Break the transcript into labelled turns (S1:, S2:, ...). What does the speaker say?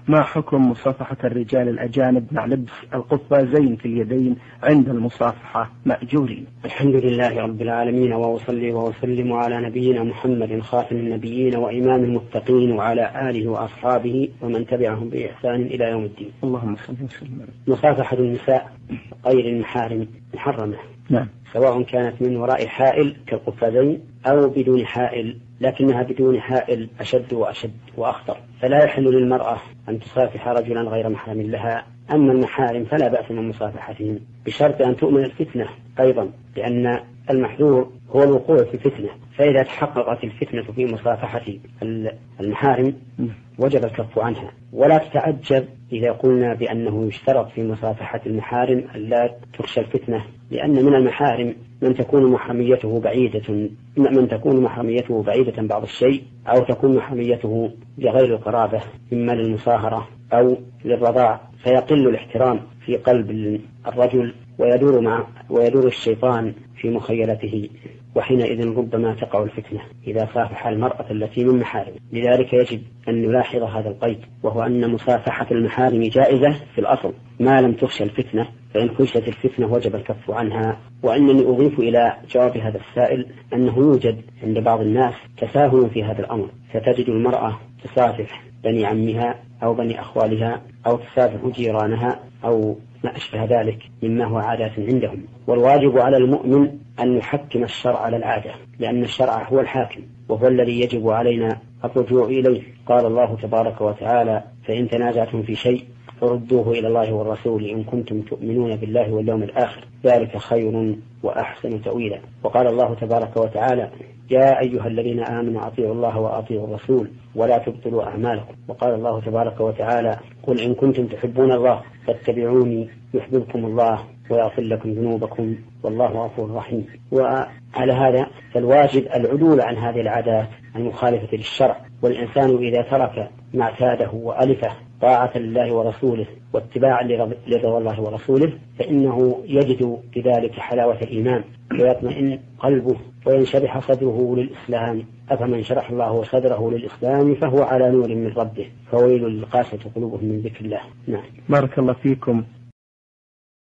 S1: ما حكم مصافحة الرجال الأجانب مع لبس القفازين في اليدين عند المصافحة مأجورين؟
S2: الحمد لله رب العالمين، وأصلي وأسلم على نبينا محمد خاتم النبيين وإمام المتقين وعلى آله وأصحابه ومن تبعهم بإحسان إلى يوم الدين.
S1: اللهم صل وسلم.
S2: مصافحة النساء غير المحارم محرمة،
S1: نعم،
S2: سواء كانت من وراء حائل كالقفازين أو بدون حائل، لكنها بدون حائل أشد وأشد وأخطر، فلا يحل للمرأة أن تصافح رجلا غير محرم لها. أما المحارم فلا بأس من مصافحتهم بشرط أن تؤمن الفتنة أيضا، لأن المحذور هو الوقوع في فتنة، فإذا تحققت الفتنة في مصافحة المحارم وجب الكف عنها. ولا تتعجب إذا قلنا بأنه يشترط في مصافحة المحارم ألا تخشى الفتنة، لأن من المحارم من تكون محرميته بعيدة بعض الشيء، أو تكون محرميته لغير القرابة إما للمصاهرة أو للرضاع، فيقل الاحترام في قلب الرجل ويدور الشيطان في مخيلته، وحينئذ ربما تقع الفتنة إذا صافح المرأة التي من محارم. لذلك يجب أن نلاحظ هذا القيد، وهو أن مصافحة المحارم جائزة في الأصل ما لم تخشى الفتنة، فإن خشيت الفتنة وجب الكف عنها. وأنني أضيف إلى جواب هذا السائل أنه يوجد عند بعض الناس تساهل في هذا الأمر، فتجد المرأة تصافح بني عمها أو بني أخوالها أو تصافح جيرانها أو ما أشبه ذلك مما هو عادة عندهم. والواجب على المؤمن أن يحكم الشرع على العادة، لأن الشرع هو الحاكم وهو الذي يجب علينا الرجوع إليه. قال الله تبارك وتعالى: فإن تنازعتم في شيء فردوه إلى الله والرسول إن كنتم تؤمنون بالله واليوم الآخر، ذلك خير وأحسن تأويلا. وقال الله تبارك وتعالى: يا أيها الذين آمنوا أطيعوا الله وأطيعوا الرسول ولا تبطلوا أعمالكم. وقال الله تبارك وتعالى: قل إن كنتم تحبون الله فاتبعوني يحببكم الله ويغفر لكم ذنوبكم والله غفور رحيم. وعلى هذا فالواجب العدول عن هذه العادات المخالفة للشرع، والإنسان إذا ترك ما اعتاده وألفه طاعة لله ورسوله واتباعا لرضا الله ورسوله فإنه يجد بذلك حلاوة الإيمان ويطمئن قلبه وينشرح صدره للإسلام. أفمن شرح الله صدره للإسلام فهو على نور من ربه فويل للقاسية قلوبهم من ذكر الله. نعم.
S1: بارك الله فيكم.